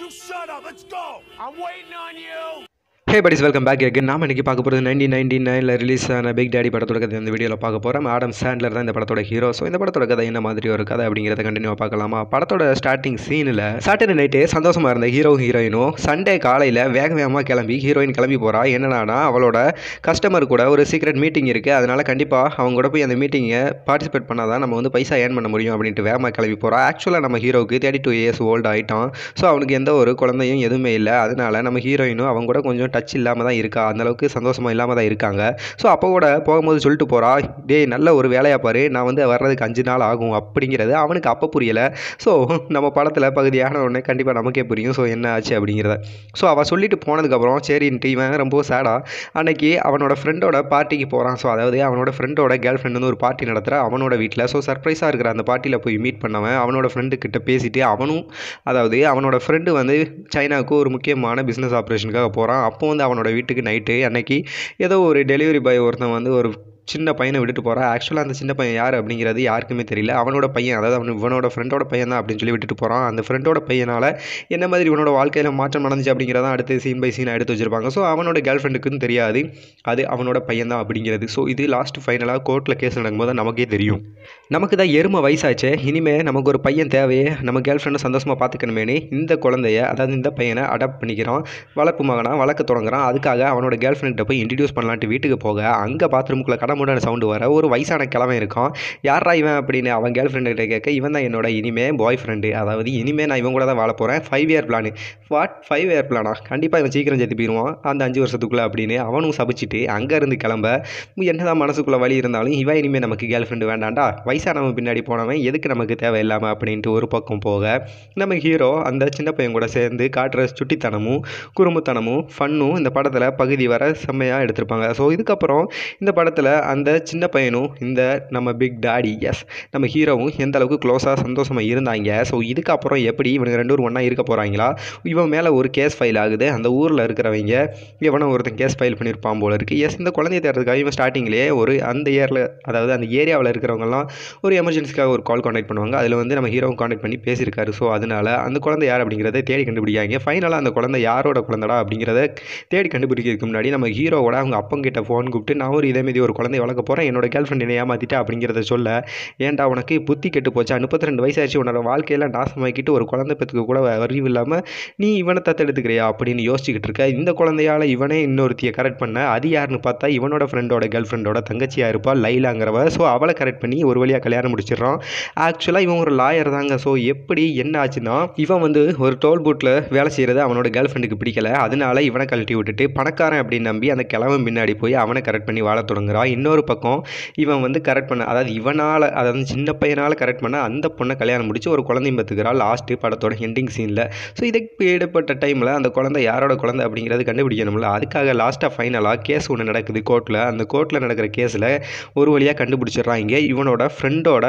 shut up. Let's go. I'm waiting on you. Hey buddies, welcome back again. நாம இன்னைக்கு பார்க்க போகிறது 1999 release ஆன பிக் டேடி படத்தோட கதை இந்த வீடியோவில் பார்க்க போகிறோம். ஆடம் சாண்ட்லர் தான் இந்த படத்தோட ஹீரோ. ஸோ இந்த படத்தோட கதை என்ன மாதிரி ஒரு கதை அப்படிங்கிறத கண்டினியூவாக பார்க்கலாமா? படத்தோட ஸ்டார்டிங் சீனில் சாட்டர்டே நைட்டு சந்தோஷமாக இருந்த ஹீரோயினும் சண்டே காலையில் வேகமாக கிளம்பி ஹீரோயின் கிளம்பி போகிறா. என்னன்னா அவளோட கஸ்டமர் கூட ஒரு சீக்ரெட் மீட்டிங் இருக்குது, அதனால் கண்டிப்பாக அவங்க கூட போய் அந்த மீட்டிங்கை பார்ட்டிசிபேட் பண்ணால் தான் நம்ம வந்து பைசா ஏர்ன் பண்ண முடியும் அப்படின்ட்டு வேகமாக கிளம்பி போகிறா. ஆக்சுவலாக நம்ம ஹீரோவுக்கு 32 இயர்ஸ் ஓல்டு ஆகிட்டான். ஸோ அவனுக்கு எந்த ஒரு குழந்தையும் எதுவுமே இல்லை. அதனால் நம்ம ஹீரோயினும் அவங்க கூட கொஞ்சம் டச் இல்லாமல் தான் இருக்கா, அந்தளவுக்கு சந்தோஷமாக இல்லாமல் தான் இருக்காங்க. ஸோ அப்போ கூட போகும்போது சொல்லிட்டு போகிறா, டேய் நல்ல ஒரு வேலையாக பாரு, நான் வந்து வர்றதுக்கு 5 நாள் ஆகும் அப்படிங்கிறது அவனுக்கு அப்போ புரியலை. ஸோ நம்ம படத்தில் பகுதியான உடனே கண்டிப்பாக நமக்கே புரியும் ஸோ என்ன ஆச்சு அப்படிங்கிறத. ஸோ அவள் சொல்லிட்டு போனதுக்கப்புறம் சரின்ட்டு இவன் ரொம்ப சேடாக அன்னைக்கு அவனோட ஃப்ரெண்டோட பார்ட்டிக்கு போகிறான். ஸோ அதாவது அவனோட ஃப்ரெண்டோட கேர்ள் ஃப்ரெண்டு வந்து ஒரு பார்ட்டி நடத்துகிற அவனோட வீட்டில். ஸோ சர்ப்ரைஸாக இருக்கிற அந்த பார்ட்டியில் போய் மீட் பண்ணவன் அவனோட ஃப்ரெண்டுக்கிட்ட பேசிட்டு அவனும் அதாவது அவனோட ஃப்ரெண்டு வந்து சைனாவுக்கு ஒரு முக்கியமான பிஸ்னஸ் ஆப்ரேஷனுக்காக போகிறான். அப்போ வந்து அவனோட வீட்டுக்கு நைட்டு அன்னைக்கு ஏதோ ஒரு டெலிவரி பாய் ஒருத்தன் வந்து ஒரு சின்ன பையனை விட்டுட்டு போகிறான். ஆக்சுவலாக அந்த சின்ன பையன் யார் அப்படிங்கிறது யாருக்குமே தெரியல. அவனோட பையன், அதாவது இவனோட ஃப்ரெண்டோட பையன் தான் அப்படின்னு சொல்லி விட்டுட்டு போகிறான். அந்த ஃப்ரெண்டோட பையனால் என்ன மாதிரி இவனோட வாழ்க்கையில் மாற்றம் நடந்துச்சு அப்படிங்கிறதான் அடுத்து சீன் பை சீனாக எடுத்து வச்சிருப்பாங்க. ஸோ அவனோட கேர்ள் ஃப்ரெண்டுக்குன்னு தெரியாது அது அவனோட பையன் தான் அப்படிங்கிறது. ஸோ இது லாஸ்ட் ஃபைனலாக கோர்ட்டில் கேஸ் நடக்கும்போது நமக்கே தெரியும். நமக்கு தான் எருமை வயசாச்சு, இனிமேல் நமக்கு ஒரு பையன் தேவையே, நம்ம கேர்ள் ஃப்ரெண்டை சந்தோஷமாக பார்த்துக்கணுமேனு இந்த குழந்தைய அதாவது இந்த பையனை அடாப்ட் பண்ணிக்கிறான். வளர்ப்பு மகனாக வளர்க்க தொடங்குறான். அதுக்காக அவனோட கேர்ள் ஃப்ரெண்ட்டை போய் இன்ட்ரடியூஸ் பண்ணலான்ட்டு வீட்டுக்கு போக அங்கே பாத்ரூமுக்குள்ள கடமுடான சவுண்டு வர ஒரு வயசான கிழமை இருக்கான். யாரா இவன் அப்படின்னு அவன் கேர்ள் ஃப்ரெண்டுகிட்ட கேட்க, இவன் தான் என்னோட இனிமே பாய் ஃப்ரெண்டு, அதாவது இனிமேல் நான் இவன் கூட தான் வாழ போகிறேன். 5 இயர் பிளானு. வாட் 5 இயர் பிளானா? கண்டிப்பாக இவன் சீக்கிரம் சேர்த்து போயிடுவான் அந்த 5 வருஷத்துக்குள்ளே அப்படின்னு அவனும் சபிச்சுட்டு அங்கேருந்து கிளம்ப என்னதான் மனசுக்குள்ளே வழி இருந்தாலும் இவன் இனிமேல் நமக்கு கேர்ள் ஃப்ரெண்டு வேண்டாண்டா, வயசானவன் பின்னாடி போனவன் எதுக்கு நமக்கு தேவையில்லாமல் அப்படின்ட்டு ஒரு பக்கம் போக நம்ம ஹீரோ அந்த சின்ன பையன் கூட சேர்ந்து காட்டுற சுட்டித்தனமும் குறும்புத்தனமும் ஃபன்னும் இந்த படத்தில் பகுதி வர செம்மையாக எடுத்திருப்பாங்க. ஸோ இதுக்கப்புறம் இந்த படத்தில் அந்த சின்ன பையனும் இந்த நம்ம பிக் டாடி நம்ம ஹீரோவும் எந்த அளவுக்கு க்ளோஸாக சந்தோஷமாக இருந்தாங்க. ஸோ இதுக்கப்புறம் எப்படி இவனுக்கு 2 பேரும் ஒன்றா இருக்க போகிறாங்களா? இவன் மேலே ஒரு கேஸ் ஃபைல் ஆகுது. அந்த ஊரில் இருக்கிறவங்க இவனை ஒருத்தன் கேஸ் ஃபைல் பண்ணியிருப்பான் போல இருக்குது. இந்த குழந்தைய தேடுறதுக்காக இவன் ஸ்டார்டிங்லேயே ஒரு அந்த இயரில் அதாவது அந்த ஏரியாவில் இருக்கிறவங்கலாம் ஒரு எமர்ஜென்சிக்காக ஒரு கால் கான்டாக்ட் பண்ணுவாங்க. அதில் வந்து நம்ம ஹீரோவும் கான்டாக்ட் பண்ணி பேசியிருக்காரு. ஸோ அதனால் அந்த குழந்தை யார் அப்படிங்கிறத தேடி கண்டுபிடிக்காங்க. ஃபைனலாக அந்த குழந்தை யாரோட குழந்தைடா அப்படிங்கிறத தேடி கண்டுபிடிக்கிறதுக்கு முன்னாடி நம்ம ஹீரோவோட அவங்க அப்பங்கிட்ட ஃபோன் கூப்பிட்டு, நான் ஒரு இதேமாரி ஒரு குழந்தைய வளர்க்க போகிறேன், என்னோட கேர்ள் ஃப்ரெண்ட் என்னை ஏமாற்றிட்டா அப்படிங்கிறத சொல்ல, ஏன்டா உனக்கு புத்தி கெட்டு போச்சா, 32 வயசாச்சு, உன்னோட வாழ்க்கையில் நாசமாக்கிட்டு ஒரு குழந்தை பெற்றுக்க கூட அறிவு இல்லாமல் நீ இவனை தத்தெடுத்துக்கிறியா அப்படின்னு யோசிச்சுக்கிட்டு இருக்க. இந்த குழந்தையால் இவனே இன்னொருத்தியை கரெக்ட் பண்ண, அது யாருன்னு பார்த்தா இவனோட ஃப்ரெண்டோட கேர்ள் ஃப்ரெண்டோட தங்கச்சியாக இருப்பாள் லைலாங்கிறவ. ஸோ அவளை கரெக்ட் பண்ணி ஒரு வழியாக கல்யாணம் முடிச்சிடறான். ஆக்சுவலாக இவன் ஒரு லாயர் தாங்க. ஸோ எப்படி என்ன ஆச்சுன்னா இவன் வந்து ஒரு டோல் பூட்டில் வேலை செய்கிறது அவனோட கேர்ள் ஃப்ரெண்டுக்கு பிடிக்கல. அதனால இவனை கழட்டி விட்டுட்டு பணக்காரன் அப்படின்னு நம்பி அந்த கிழவன் பின்னாடி போய் அவனை கரெக்ட் பண்ணி வாழ தொடங்குறான். இன்னொரு பக்கம் இவன் வந்து கரெக்ட் பண்ண, அதாவது இவனால் அதாவது சின்ன பையனால் கரெக்ட் பண்ண அந்த பொண்ணை கல்யாணம் முடிச்சு ஒரு குழந்தையும் பத்துக்கிறாள் லாஸ்ட்டு படத்தோட எண்டிங் சீனில். ஸோ இதுக்கு ஈடுபட்ட டைமில் அந்த குழந்தை யாரோட குழந்தை அப்படிங்கிறது கண்டுபிடிக்கணும்ல. அதுக்காக லாஸ்ட்டாக ஃபைனலாக கேஸ் ஒன்று நடக்குது கோர்ட்டில். அந்த கோர்ட்டில் நடக்கிற கேஸில் ஒரு வழியாக கண்டுபிடிச்சிடுறான். இங்கே இவனோட ஃப்ரெண்டோட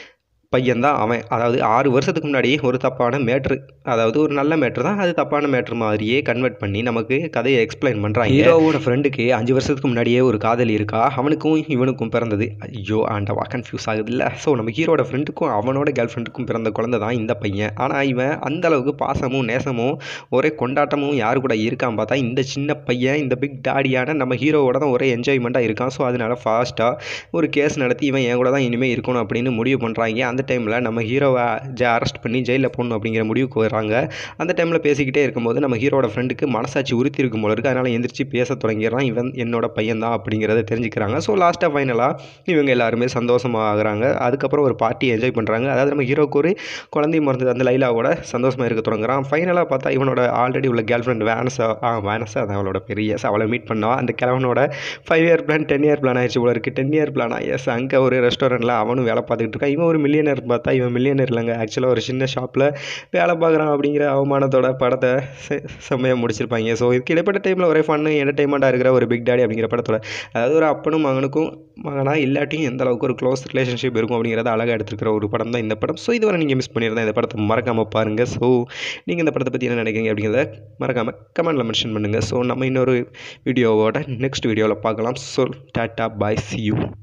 பையன் தான் அவன். அதாவது 6 வருஷத்துக்கு முன்னாடி ஒரு தப்பான மேட்ரு, அதாவது ஒரு நல்ல மேட்ரு தான், அது தப்பான மேட்ரு மாதிரியே கன்வெர்ட் பண்ணி நமக்கு கதையை எக்ஸ்பிளைன் பண்ணுறாங்க. ஹீரோவோட ஃப்ரெண்டுக்கு 5 வருஷத்துக்கு முன்னாடியே ஒரு காதலி இருக்கா, அவனுக்கும் இவனுக்கும் பிறந்தது. ஐயோ ஆண்டவா கன்ஃபியூஸ் ஆகுது இல்லை. ஸோ நம்ம ஹீரோட ஃப்ரெண்டுக்கும் அவனோட கேர்ள் ஃப்ரெண்டுக்கும் பிறந்த குழந்தை தான் இந்த பையன். ஆனால் இவன் அந்த அளவுக்கு பாசமும் நேசமும் ஒரே கொண்டாட்டமும் யாரு கூட இருக்கான் பார்த்தா இந்த சின்ன பையன் இந்த பிக் டாடியான நம்ம ஹீரோவோட தான் ஒரே என்ஜாய்மெண்ட்டாக இருக்கான். ஸோ அதனால ஃபாஸ்ட்டாக ஒரு கேஸ் நடத்தி இவன் என் கூட தான் இனிமேல் இருக்கணும் அப்படின்னு முடிவு பண்ணுறாங்க. அந்த டைமில் நம்ம ஹீரோவை அரெஸ்ட் பண்ணி ஜெயிலில் போடணும் அப்படிங்கிற முடிவுக்கு வர்றாங்க. அந்த டைமில் பேசிக்கிட்டே இருக்கும்போது நம்ம ஹீரோட ஃப்ரெண்டுக்கு மனசாட்சி உறுத்தி இருக்கும் போல இருக்குது. அதனால் எந்திரிச்சு பேச தொடங்கிடுறான். இவன் என்னோட பையன் தான் அப்படிங்கிறத தெரிஞ்சுக்கிறாங்க. ஸோ லாஸ்ட்டாக ஃபைனலாக இவங்க எல்லாருமே சந்தோஷமாக ஆகுறாங்க. அதுக்கப்புறம் ஒரு பார்ட்டி என்ஜாய் பண்ணுறாங்க. அதாவது நம்ம ஹீரோக்கு ஒரு குழந்தையும் மறந்தது அந்த லைலாவோட சந்தோஷமாக இருக்க தொடங்குறான். ஃபைனலாக பார்த்தா இவனோட ஆல்ரெடி உள்ள கேர்ள் ஃப்ரெண்ட் வேனஸா அது அவளோட பெரிய அவளை மீட் பண்ணான். அந்த கிழவனோட 5 இயர் பிளான் 10 இயர் பிளான் ஆயிடுச்சு போல இருக்குது. 10 இயர் பிளானா அங்கே ஒரு ரெஸ்டாரண்ட்டில் அவனும் வேலை பார்த்துக்கிட்டு இருக்கான். இவன் ஒரு மில்லியனர் பார்த்தா இவன் மில்லியனர் இல்லைங்க, ஆக்சுவலாக ஒரு சின்ன ஷாப்பில் வேலை பார்க்குறான் அப்படிங்கிற அவமானத்தோட படத்தை செம்மையாக முடிச்சிருப்பாங்க. ஸோ இதுக்கு இடைப்பட்ட டைமில் ஒரே ஃபன்னு என்டர்டைன்மெண்ட்டாக இருக்கிற ஒரு பிக் டாடி அப்படிங்கிற படத்தோட, அதாவது ஒரு அப்பனும் மகனுக்கும் மகனாக இல்லாட்டியும் எந்த அளவுக்கு ஒரு க்ளோஸ் ரிலேஷன்ஷிப் இருக்கும் அப்படிங்கிறத அழகாக எடுத்துருக்கிற ஒரு படம் தான் இந்த படம். ஸோ இதுவரை நீங்கள் மிஸ் பண்ணியிருந்தேன் இந்த படத்தை மறக்காமல் பாருங்கள். ஸோ நீங்கள் இந்த படத்தை பற்றி என்ன நினைக்கிறீங்க அப்படிங்கிறத மறக்காமல் கமெண்ட்டில் மென்ஷன் பண்ணுங்கள். ஸோ நம்ம இன்னொரு வீடியோவோட நெக்ஸ்ட் வீடியோவில் பார்க்கலாம். So tata bye, see you.